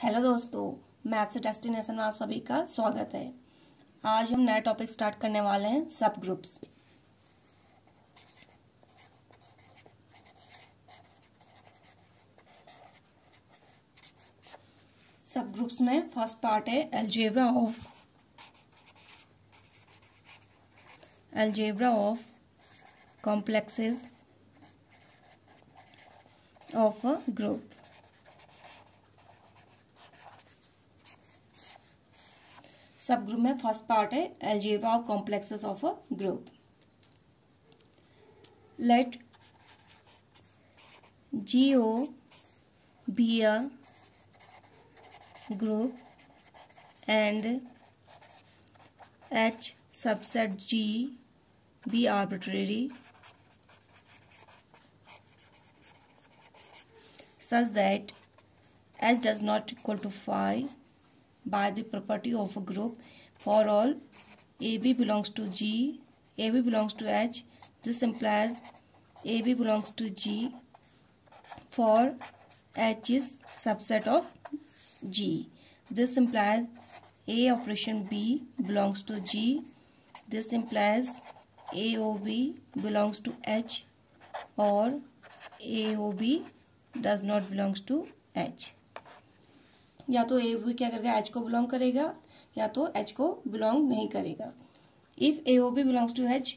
Hello दोस्तों, maths destination में आप सभी का स्वागत है। आज हम नया टॉपिक स्टार्ट करने वाले हैं, सब ग्रुप्स। सब ग्रुप्स में फर्स्ट पार्ट है algebra of complexes of a group. सब ग्रुप में फर्स्ट पार्ट है algebra of complexes of a group. Let GO be a group and H subset G be arbitrary such that H does not equal to phi by the property of a group for all AB belongs to G, AB belongs to H. This implies AB belongs to G for H is subset of G. This implies A operation B belongs to G. This implies AOB belongs to H or AOB does not belongs to H. या तो AOB क्या करेगा, H को belong करेगा या तो H को belong नहीं करेगा। If AOB belongs to H,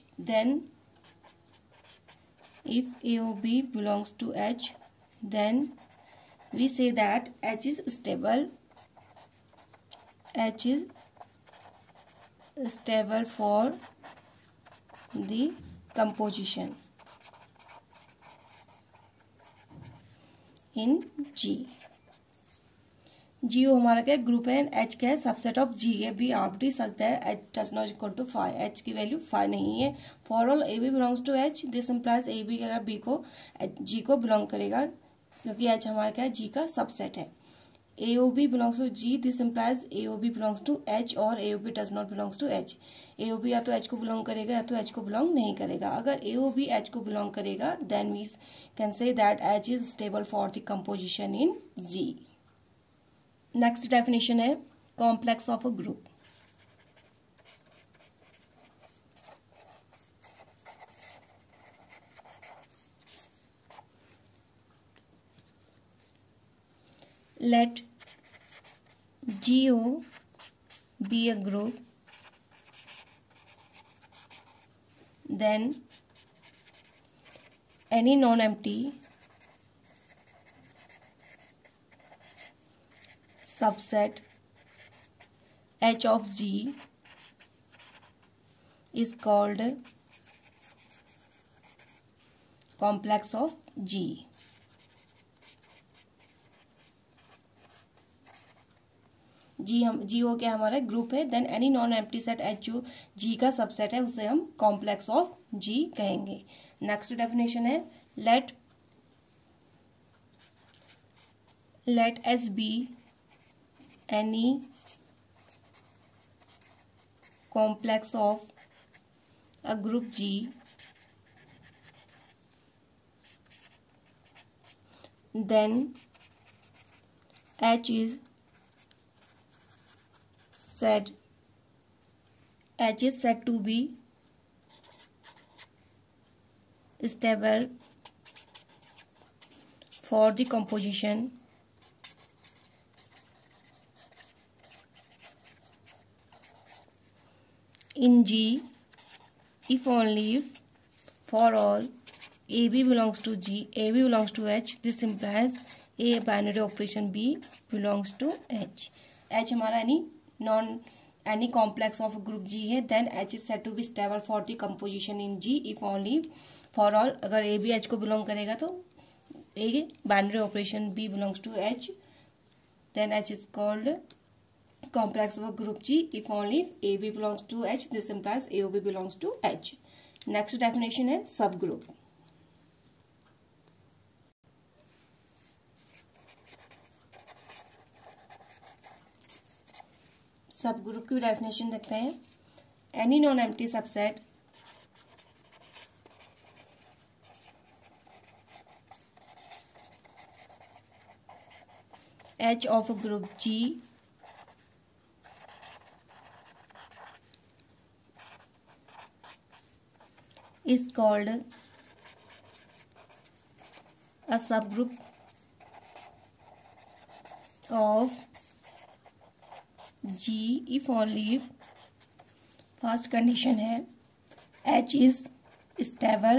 then we say that H is stable. H is stable for the composition in G. GO हमारा क्या ग्रुप है, H क्या है, सबसेट ऑफ G है, be arbitrary such that H does not equal to five, H की value five नहीं है। For all AB belongs to H, this implies AB अगर B को G को बिलोंग करेगा क्योंकि H हमारा क्या है, G का सबसेट है। AOB belongs to G, this implies AOB belongs to H और AOB does not belongs to H। AOB या तो H को बिलोंग करेगा या तो H को बिलोंग नहीं करेगा। अगर AOB H को बिलोंग करेगा then we can say that H is stable for the composition in G। Next definition है complex of a group. Let GO be a group, then any non-empty subset H of G is called complex of G. GO क्या हमारा group है, then any non empty set H जो G का subset है उसे हम complex of G कहेंगे। Next definition है let S be any complex of a group G then H is said to be stable for the composition in G if only if for all AB belongs to G, AB belongs to H. This implies A binary operation B belongs to H. H हमारा any complex of group G है, then H is said to be stable for the composition in G if only for all अगर A भी H को belong करेगा तो A binary operation B belongs to H, then H is called complex of a group G if only if AB belongs to H. This implies AOB belongs to H. Next definition है subgroup। Subgroup की definition देखते हैं। Any non empty subset H of a group G is called a subgroup of G if only if first condition है H is stable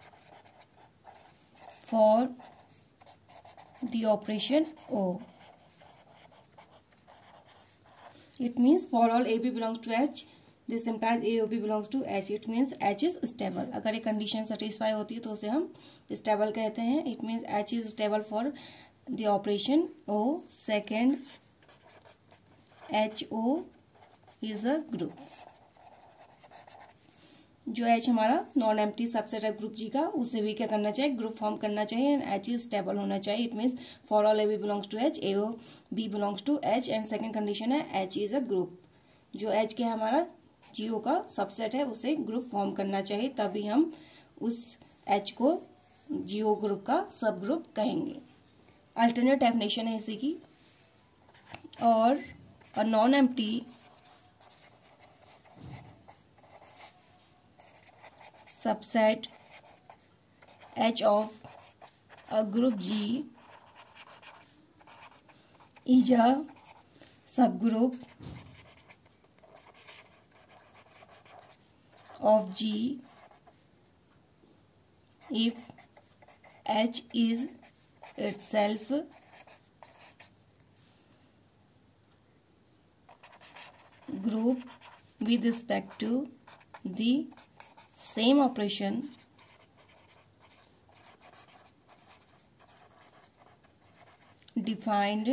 for the operation O. It means for all AB belongs to H, this implies AOB belongs to H. It means H is stable. अगर ये condition satisfy होती है तो उसे हम stable कहते हैं. It means H is stable for the operation O. Second, HO is a group. जो H हमारा नॉन एम्प्टी सबसेट है ग्रुप G का, उसे भी क्या करना चाहिए, ग्रुप फॉर्म करना चाहिए एंड H इज स्टेबल होना चाहिए. It means for all AB belongs to H, AOB belongs to H and second condition है H इज अ ग्रुप. जो H के हमारा GO का सबसेट है उसे ग्रुप फॉर्म करना चाहिए, तभी हम उस H को GO ग्रुप का सब ग्रुप कहेंगे. अल्टरनेट डेफिनेशन है इसी की. और non empty subset H of a group G is a subgroup of G if H is itself group with respect to the same operation defined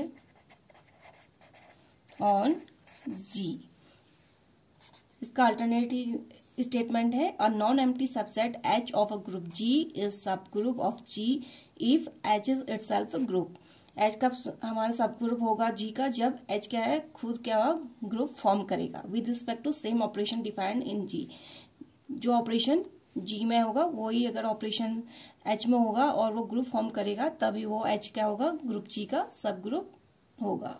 on G. इसका alternative statement है a non empty subset H of a group G is subgroup of G if H is itself group. H का हमारा subgroup होगा G का जब H क्या है, खुद क्या होगा, ग्रुप फॉर्म करेगा with respect to same operation defined in G. जो ऑपरेशन G में होगा वही अगर ऑपरेशन H में होगा और वो ग्रुप फॉर्म करेगा तभी वो H क्या होगा, ग्रुप G का सब ग्रुप होगा.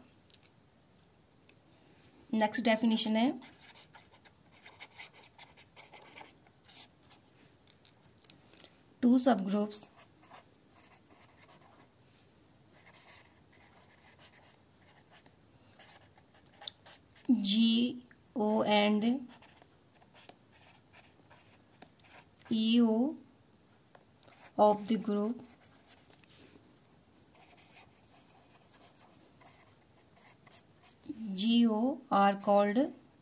नेक्स्ट डेफिनेशन है two subgroups GO and EO of the group GO are called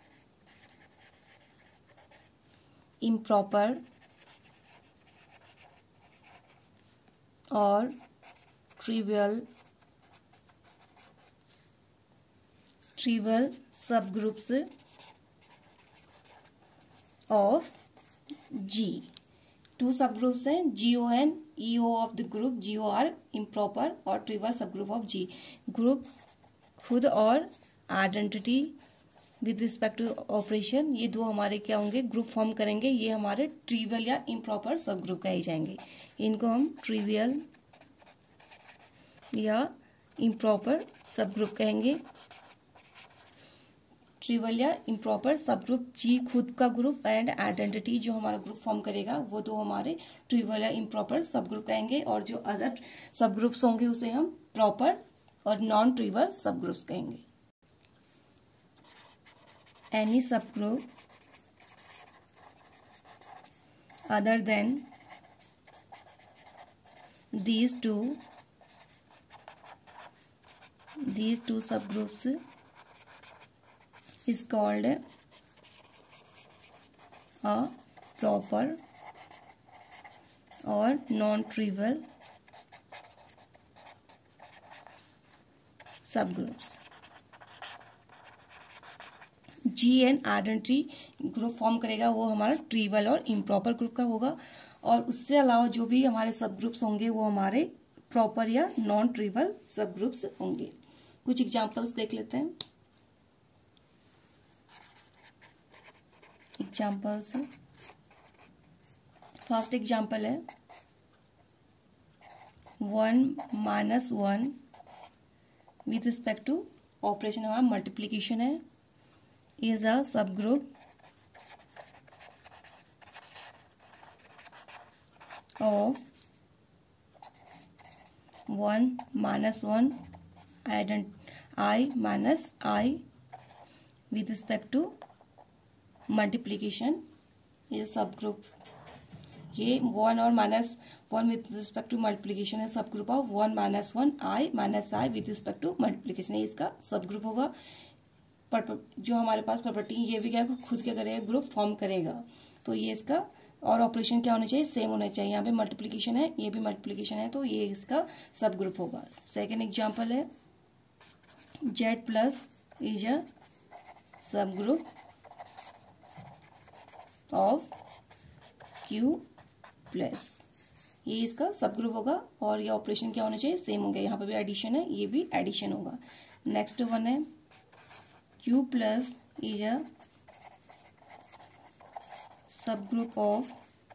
improper or trivial subgroups of G. Two subgroups हैं GO and EO of the group. GO are improper और trivial subgroup of G. Group खुद और identity with respect to operation, ये दो हमारे क्या होंगे, group form करेंगे. ये हमारे ट्रिवियल या इम्प्रॉपर सबग्रुप कहे जाएंगे. इनको हम ट्रिवियल या इम्प्रॉपर सबग्रुप कहेंगे. ट्रिवियल या इम्प्रॉपर सब ग्रुप G खुद का ग्रुप एंड आइडेंटिटी जो हमारा ग्रुप फॉर्म करेगा वो दो हमारे ट्रिवियल या इम्प्रॉपर सब ग्रुप कहेंगे. और जो अदर सब ग्रुप्स होंगे उसे हम प्रॉपर और नॉन ट्रिवियल सब ग्रुप्स कहेंगे. Any subgroup other than these two subgroups is called a proper or non-trivial subgroups. G an identity group form करेगा वो हमारा ट्रिवियल और इम्प्रॉपर ग्रुप का होगा. और उससे अलावा जो भी हमारे सब ग्रुप्स होंगे वो हमारे प्रॉपर या नॉन ट्रिवियल सब ग्रुप्स होंगे. कुछ एग्जांपल्स देख लेते हैं. एग्जांपल्स, फर्स्ट एग्जांपल है 1 - 1 विथ रिस्पेक्ट टू ऑपरेशन हमारा मल्टीप्लीकेशन है, is a subgroup of 1 minus 1 I minus I with respect to multiplication is subgroup. ये 1 और minus 1 with respect to multiplication है subgroup of 1 minus 1 I minus I with respect to multiplication है, इसका subgroup होगा। जो हमारे पास property ये भी क्या खुद क्या करेगा, ग्रुप फॉर्म करेगा। तो ये इसका और ऑपरेशन क्या होना चाहिए, सेम होना चाहिए। यहाँ पे मल्टीप्लिकेशन है, ये भी मल्टीप्लिकेशन है, तो ये इसका सब ग्रुप होगा। सेकेंड एग्जांपल है Z plus is a subgroup of Q plus, ये इसका सब ग्रुप होगा और ये ऑपरेशन क्या होना चाहिए, सेम होगा। यहाँ पे भी एडिशन है, ये भी एडिशन होगा। नेक्स्ट वन है Q plus is a subgroup of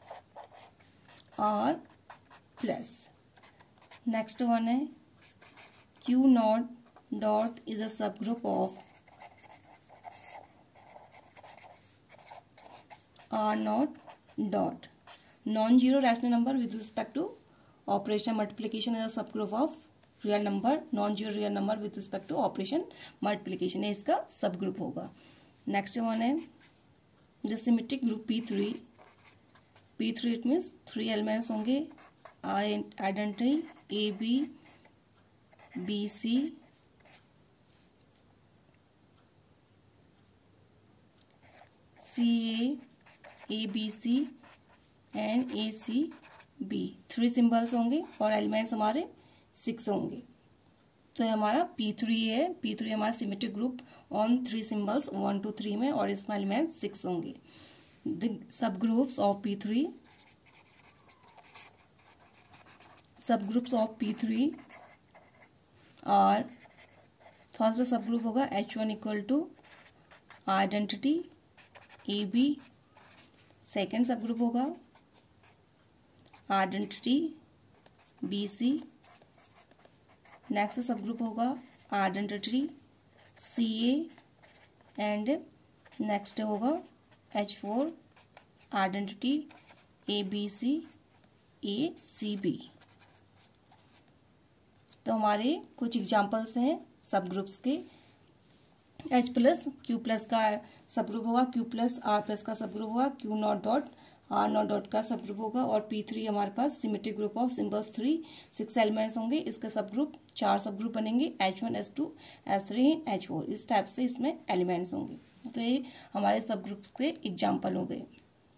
R plus. Next one है Q naught dot is a subgroup of R naught dot. Non-zero rational number with respect to operation multiplication is a subgroup of real number. Non-zero real number with respect to operation multiplication है इसका subgroup होगा। Next one है the symmetric group P3 it means 3 elements होंगे, identity AB BC CA ABC and ACB, 3 symbols होंगे और elements हमारे 6 होंगे। तो ये हमारा P3 है, P3 हमारा symmetric group on 3 symbols 1 to 3 में और इसमें एलिमेंट 6 होंगे। The subgroups of P3 are, first subgroup होगा H1 equal to identity AB, second subgroup होगा identity BC, next subgroup होगा आइडेंटिटी CA एंड नेक्स्ट होगा H4 identity ABC ACB। तो हमारे कुछ examples हैं सब groups के। H प्लस Q प्लस का सब ग्रुप होगा, Q प्लस R प्लस का सब ग्रुप होगा, Q not dot R not dot का सब ग्रुप होगा और P3 हमारे पास symmetric group of symbols 3 6 elements होंगे, इसका सब ग्रुप 4 सब ग्रुप बनेंगे H1 H2 H3 H4, इस टाइप से इसमें एलिमेंट्स होंगे। तो ये हमारे सब ग्रुप्स के एग्जाम्पल हो गए।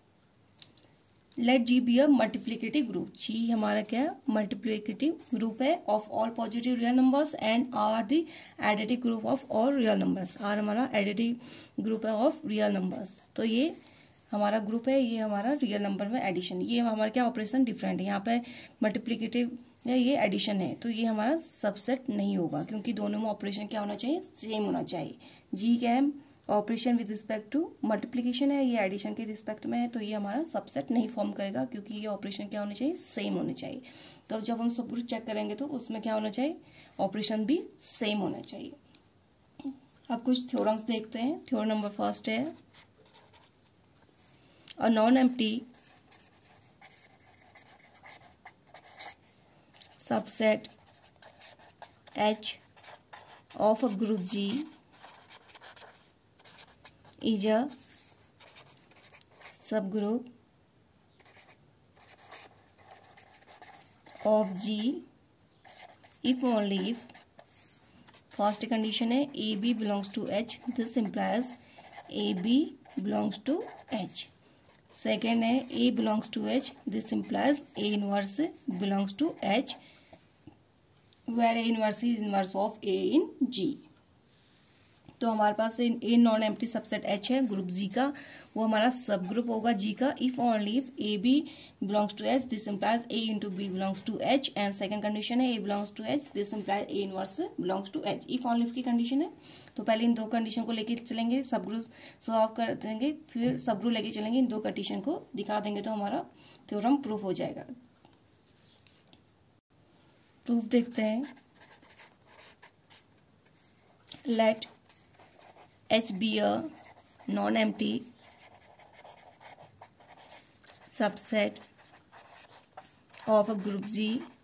Let G be a multiplicative group, G हमारा क्या है, मल्टीप्लिकेटिव ग्रुप है of all positive real numbers and R the additive group of all real numbers, R हमारा एडिटिव ग्रुप है ऑफ रियल नंबर्स। तो ये हमारा ग्रुप है, ये हमारा रियल नंबर में एडिशन, ये हमारा क्या ऑपरेशन डिफरेंट है, यहाँ पे मल्टीप्लिकेटिव है, ये एडिशन है, तो ये हमारा सबसेट नहीं होगा क्योंकि दोनों में ऑपरेशन क्या होना चाहिए, सेम होना चाहिए। जी क्या है, operation with respect to multiplication है, ये एडिशन के रिस्पेक्ट में है, तो ये हमारा सबसेट नहीं फॉर्म करेगा क्योंकि ये ऑपरेशन क्या होना चाहिए, सेम होने चाहिए। तो जब हम सब ग्रुप चेक करेंगे तो उसमें क्या होना चाहिए, ऑपरेशन भी सेम होना चाहिए। अब कुछ थ्योरम्स देखते हैं। थ्योरम नंबर फर्स्ट है a non-empty subset H of a group G is a subgroup of G if only if first condition है AB belongs to H, this implies AB belongs to H। Second है A belongs to H, this implies A inverse belongs to H where A inverse is inverse of A in G। तो हमारे पास A non empty subset H है group G का, वो हमारा subgroup होगा G का if only if A B belongs to H, this implies A into B belongs to H and second condition है A belongs to H, this implies A inverse belongs to H। If only if की कंडीशन है तो पहले इन दो condition को लेके चलेंगे, सब ग्रुप सॉल्व कर देंगे, फिर सब ग्रुप लेके चलेंगे, इन दो कंडीशन को दिखा देंगे तो हमारा थ्योरम प्रूफ हो जाएगा। प्रूफ देखते हैं। let H be a non-empty subset of a group G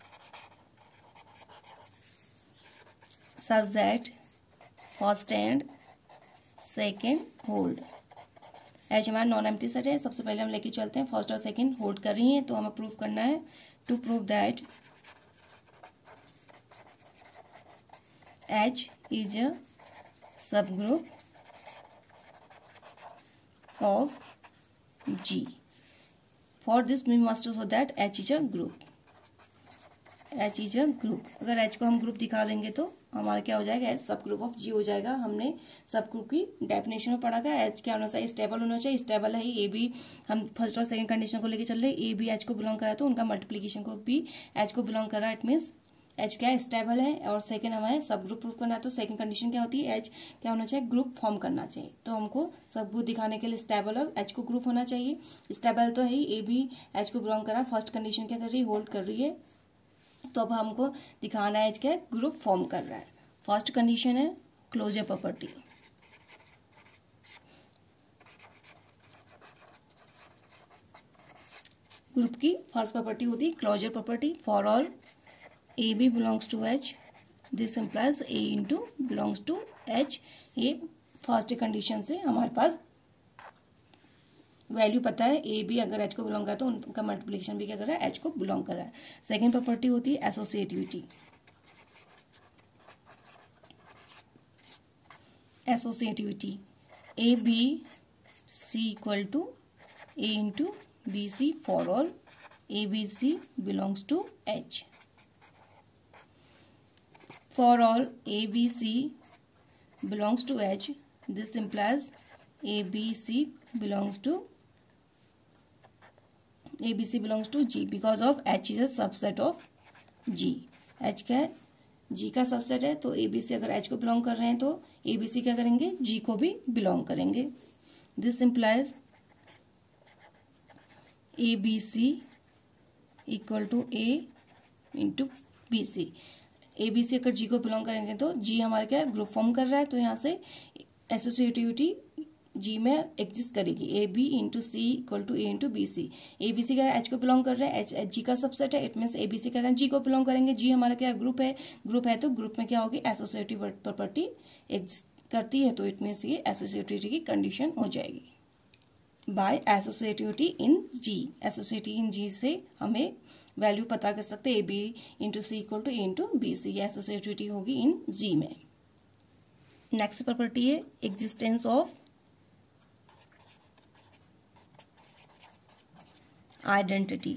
such that first and second hold. H हमारा नॉन एम्प्टी सेट है। सबसे पहले हम लेके चलते हैं फर्स्ट और सेकेंड होल्ड कर रही हैं, तो हमें प्रूव करना है। To prove that H is a subgroup of G. For this we must show that H is a group. H is a group. अगर एच को हम ग्रुप दिखा देंगे तो हमारा क्या हो जाएगा, एच सब ग्रुप ऑफ जी हो जाएगा। हमने सब ग्रुप की डेफिनेशन में पढ़ा था, एच क्या होना चाहिए, स्टेबल होना चाहिए। स्टेबल है ए बी, हम फर्स्ट और सेकंड कंडीशन को लेके चल रहे हैं। ए बी एच को बिलोंग कर रहा है तो उनका मल्टीप्लीकेशन को भी एच को बिलोंग कर रहा है। इट मीन्स एच क्या है, स्टेबल है। और सेकंड हमें सब ग्रुप प्रूव करना है, तो सेकंड कंडीशन क्या होती है, एच क्या होना चाहिए, ग्रुप फॉर्म करना चाहिए। तो हमको सब ग्रुप दिखाने के लिए स्टेबल और एच को ग्रुप होना चाहिए। स्टेबल तो है ए बी एच को बिलोंग कर रहा है। फर्स्ट कंडीशन क्या कर रही है, होल्ड कर रही है। तो अब हमको दिखाना है एच क्या ग्रुप फॉर्म कर रहा है। फर्स्ट कंडीशन है क्लोजर प्रॉपर्टी। ग्रुप की फर्स्ट प्रॉपर्टी होती है closure property. For all A B belongs to H, this implies A into belongs to H. ये फर्स्ट कंडीशन से हमारे पास वैल्यू पता है। ए बी अगर एच को बिलोंग कर रहा है तो उनका मल्टीप्लिकेशन भी क्या कर रहा है, एच को बिलोंग कर रहा है। सेकेंड प्रॉपर्टी होती है associativity. Associativity A B C equal to A into B C for all A B C belongs to H. For all A B C belongs to H, this implies A B C belongs to ABC belongs to G because of H is a subset of G। H क्या है, G का subset है। तो ABC अगर H को belong कर रहे हैं तो ABC क्या करेंगे, G को भी बिलोंग करेंगे। This implies ABC equal to A into BC। ABC अगर G को बिलोंग करेंगे तो G हमारा क्या है, ग्रुप फॉर्म कर रहा है। तो यहाँ से एसोसिएटिविटी जी में एग्जिस्ट करेगी। A B into C equal to A into B C. A B C क्या है, एच को बिलोंग कर रहे हैं, एच जी का सबसेट है। It means A B C क्या करें, जी को बिलोंग करेंगे। जी हमारा क्या ग्रुप है, ग्रुप है तो ग्रुप में क्या होगी, एसोसिएटिव प्रॉपर्टी एग्जिस्ट करती है। तो इट मीन्स ये एसोसिएटिविटी की कंडीशन हो जाएगी by associativity in G. Associativity in G से हमें वैल्यू पता कर सकते हैं, A B into C equal to A into B C. ये एसोसिएटिविटी होगी इन जी में। नेक्स्ट प्रॉपर्टी है existence of identity।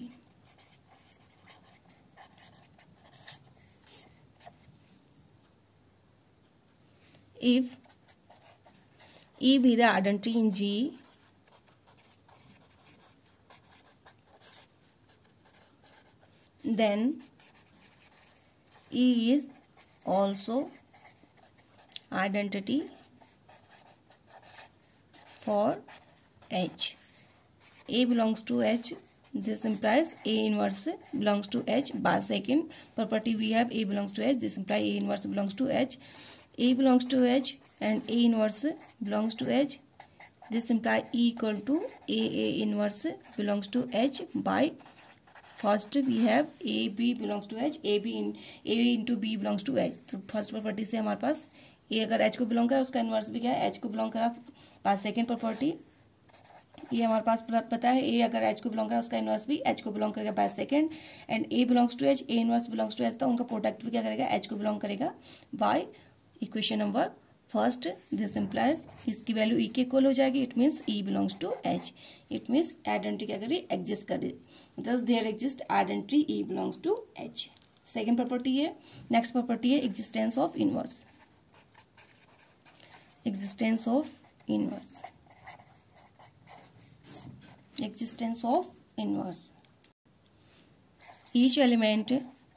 If E be the identity in G, then E is also identity for H। A belongs to H, this implies A inverse belongs to H. By second property we have A belongs to H, this implies A inverse belongs to H. A belongs to H and A inverse belongs to H, this implies E equal to A inverse belongs to H. By first we have A B belongs to H, A into B belongs to H। तो फर्स्ट property से हमारे पास A अगर H को belong करा उसका inverse भी क्या है, H को बिलोंग करा। बाय सेकेंड प्रॉपर्टी ये हमारे पास पता है, ए अगर एच को बिलोंग करेगा उसका इनवर्स भी एच को बिलोंग करेगा by second. And A belongs to H, A inverse belongs to H, तो उनका प्रोडक्ट भी क्या करेगा, एच को बिलोंग करेगा by equation number first. This implies इसकी वैल्यू ई के इक्वल हो जाएगी। It means E belongs to H. It means identity क्या करेगी, एग्जिस्ट करे। Thus there exist identity E belongs to H. Second property है। नेक्स्ट प्रॉपर्टी है existence of inverse. Existence of inverse, existence of inverse। each element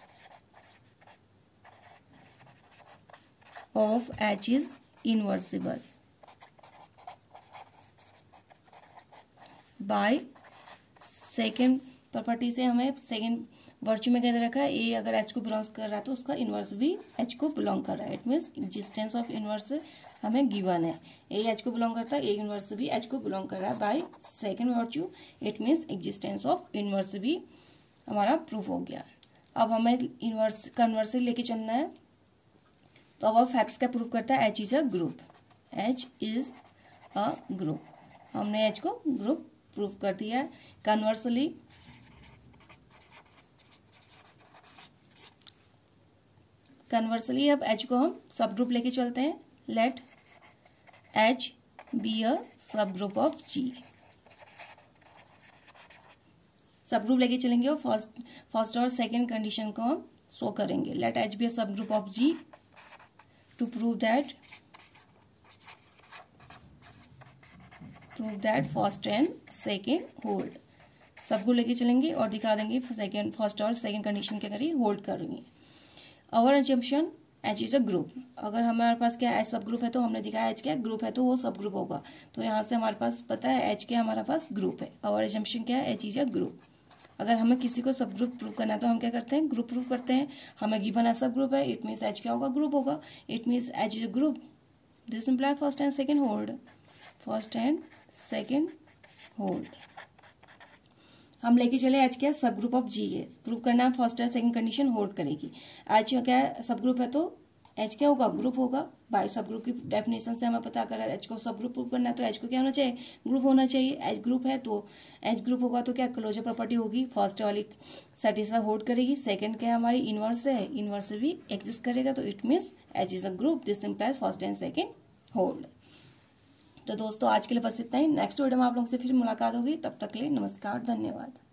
of H is inversible by second property से हमें second virtue में क्या दे रखा है, ए अगर H को बिलोंग्स कर रहा है तो उसका इनवर्स भी एच को बिलोंग कर रहा है। It means existence of inverse हमें गिवन है, ए एच को बिलोंग करता है, ए इनवर्स भी एच को बिलोंग कर रहा है by second virtue. It means existence of inverse भी हमारा प्रूफ हो गया। अब हमें इनवर्स कन्वर्स लेके चलना है, तो अब फैक्ट्स क्या प्रूव करता है, H is a group, H is a group. हमने एच को ग्रुप प्रूव कर दिया है। कन्वर्सली अब एच को हम सब ग्रुप लेके चलते हैं। Late H be a subgroup of जी। सब ग्रुप लेके चलेंगे और फर्स्ट और सेकेंड कंडीशन को हम शो करेंगे। Late H be a subgroup of G to prove that first and second hold. Subgroup लेके चलेंगे और दिखा देंगे फर्स्ट और सेकेंड कंडीशन क्या करिए, होल्ड कर रही है। Our assumption H is a group. अगर हमारे पास क्या एच सब ग्रुप है तो हमने दिखाया एच क्या ग्रुप है तो वो सब ग्रुप होगा, तो यहाँ से हमारे पास पता है एच क्या हमारे पास ग्रुप है। आवर assumption क्या है, एच इज अ ग्रुप। अगर हमें किसी को सब ग्रुप प्रूव करना है तो हम क्या करते हैं, ग्रुप प्रूव करते हैं। हमें गिवन है सब ग्रुप है, इट मीन्स एच क्या होगा, ग्रुप होगा। It means H is a group, this imply first and second hold, first and second hold. हम लेके चले एच क्या सब ग्रुप ऑफ जी है, प्रूव करना है फर्स्ट और सेकंड कंडीशन होल्ड करेगी। एच क्या सब ग्रुप है तो एच क्या होगा, ग्रुप होगा। बाय सब ग्रुप की डेफिनेशन से हमें पता करा एच को सब ग्रुप प्रूव करना है तो एच को क्या होना चाहिए, ग्रुप होना चाहिए। एच ग्रुप है तो एच ग्रुप होगा तो क्या क्लोजर प्रॉपर्टी होगी, फर्स्ट वाली सेटिस्फाई होल्ड करेगी। सेकंड क्या हमारी इनवर्स है, इनवर्स भी एग्जिस्ट करेगा, तो it means H is a group, this implies first and second hold. तो दोस्तों आज के लिए बस इतना ही। नेक्स्ट वीडियो में आप लोगों से फिर मुलाकात होगी, तब तक के लिए नमस्कार, धन्यवाद।